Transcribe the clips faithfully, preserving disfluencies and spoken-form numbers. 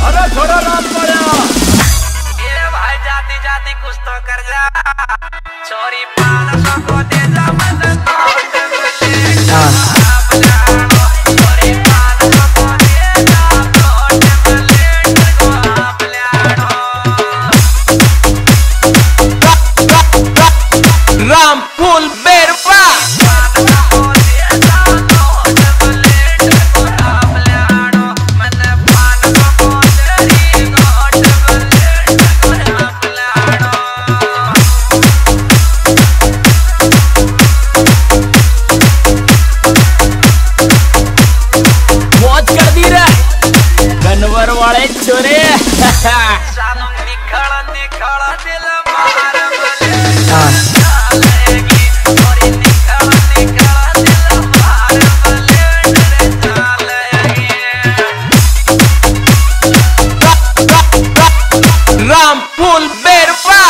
अरे छोरा राम पड़ा ये भाई जाती जाती कुछ तो कर जा छोरी पाँच सौ को दे जा मैं कोट में छोरी पाँच सौ को दे जा कोट में लेट को आप ल्याड़ो राम फूल बेरवा वाले छोरे निखड़ निखड़ दिल मार चालेगी और निखड़ निखड़ दिल मार चालेगी राम फूल बेरवा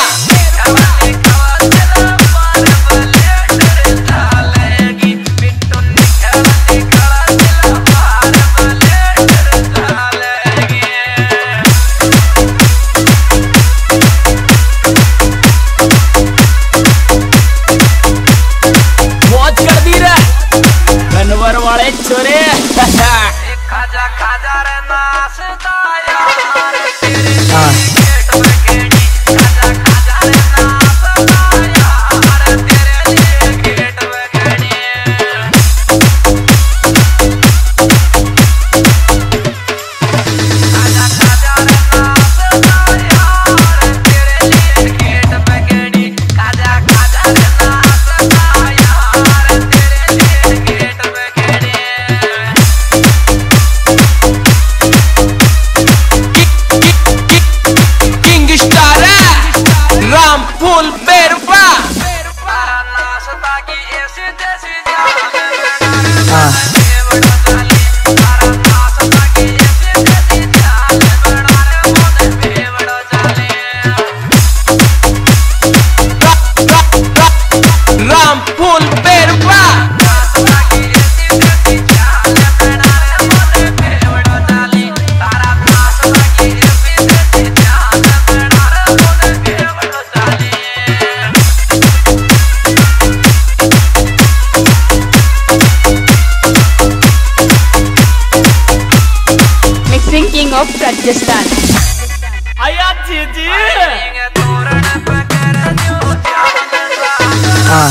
वाले छोरे खाजा खाजा रे नाचता यार तेरे गेट पे केड़ी खाजा खाजा रे नाचता यार तेरे लिए गेट पे केड़ी खाजा खाजा रे नाचता यार तेरे लिए गेट पे केड़ी खाजा खाजा रे नाचता यार तेरे लिए गेट पे राम फूल बेरवा नाचता की ऐसी जैसी जान राम फूल बेरवा King of Rajasthan. आया जी जी हाँ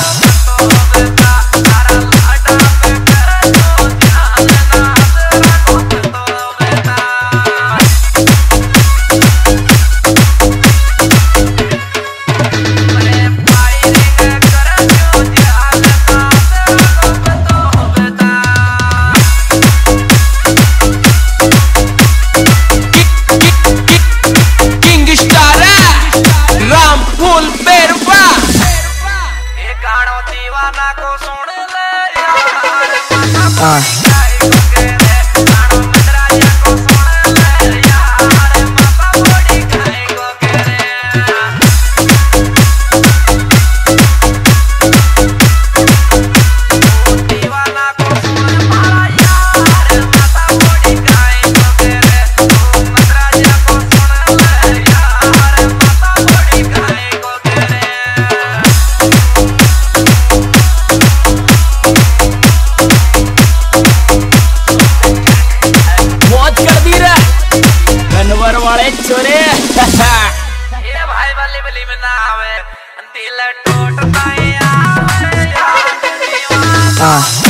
को सुन ले यार हाँ वाले छोरे ये भाई बल्ली बल्ली में ना आवे दिल टूटता है यार हाँ